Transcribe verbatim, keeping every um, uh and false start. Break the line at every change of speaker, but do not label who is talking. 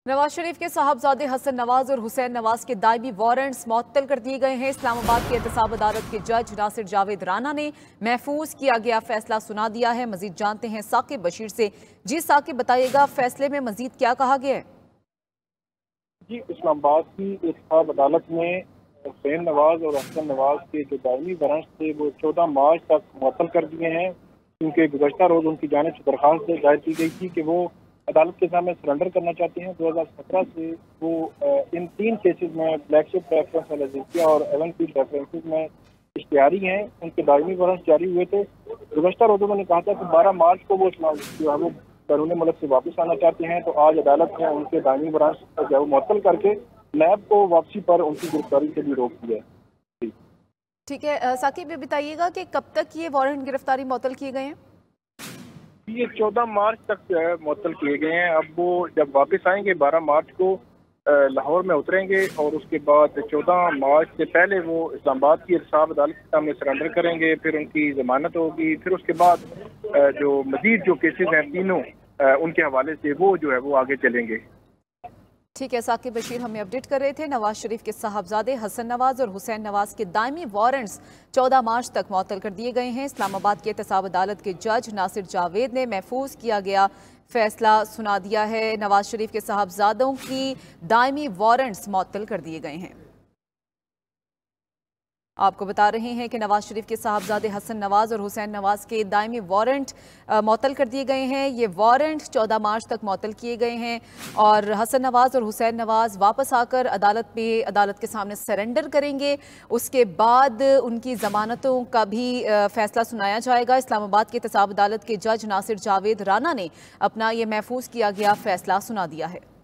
नवाज शरीफ के साहबजादे हसन नवाज और हुसैन नवाज के दायमी वारंट्स मुअत्तल कर दिए गए हैं। इस्लामाबाद की एहतसाब अदालत के जज नासिर जावेद राना ने महफूज किया गया फैसला सुना दिया है। मजीद जानते हैं साकिब बशीर से। जी साकिब, बताइएगा फैसले में मजीद क्या कहा गया है?
जी, इस्लामाबाद की एहतसाब अदालत ने हुसैन नवाज और हसन नवाज के जो दायमी वारंट्स थे वो चौदह मार्च तक मुअत्तल कर दिए हैं, क्योंकि गुज़श्ता रोज उनकी जानिब से दरख्वास्त दायर की गई थी कि वो अदालत के सामने सरेंडर करना चाहते हैं। दो हज़ार सत्रह से वो इन तीन केसेस में ब्लैकशिप रेफरेंस अलजिया और एवन फील्ड रेफरेंसेज में इश्तिहारी हैं। उनके दायमी वारंट्स जारी हुए थे। गुज़श्ता रोज़ों में कहा था कि बारह मार्च को वो जो है वो बैरून मुल्क से वापस आना चाहते हैं, तो आज अदालत ने उनके दायमी वारंट्स जो है वो मुअत्तल करके नैब को वापसी पर उनकी गिरफ्तारी से भी रोक दिया है।
ठीक है साकिब, ये बताइएगा कि कब तक ये वारंट गिरफ्तारी मुअत्तल किए गए हैं?
ये चौदह मार्च तक जो है मुअत्तल किए गए हैं। अब वो जब वापस आएंगे बारह मार्च को लाहौर में उतरेंगे और उसके बाद चौदह मार्च से पहले वो इस्लामाबाद की एहतसाब अदालत के सामने सरेंडर करेंगे। फिर उनकी जमानत होगी। फिर उसके बाद जो मजीद जो केसेस हैं तीनों उनके हवाले से वो जो है वो आगे चलेंगे।
ठीक है, साकिब बशीर हमें अपडेट कर रहे थे। नवाज शरीफ के साहबजादे हसन नवाज और हुसैन नवाज के दायमी वारंट्स चौदह मार्च तक मुअत्तल कर दिए गए हैं। इस्लामाबाद के एहतसाब अदालत के जज नासिर जावेद ने महफूज किया गया फैसला सुना दिया है। नवाज शरीफ के साहबजादों की दायमी वारंट्स मुअत्तल कर दिए गए हैं। आपको बता रहे हैं कि नवाज शरीफ के साहबजादे हसन नवाज और हुसैन नवाज के दायमी वारंट मुअत्तल कर दिए गए हैं। ये वारंट चौदह मार्च तक मुअत्तल किए गए हैं और हसन नवाज और हुसैन नवाज वापस आकर अदालत में अदालत के सामने सरेंडर करेंगे। उसके बाद उनकी ज़मानतों का भी फैसला सुनाया जाएगा। इस्लामाबाद के एहतसाब अदालत के जज नासिर जावेद राना ने अपना ये महफूज किया गया फैसला सुना दिया है।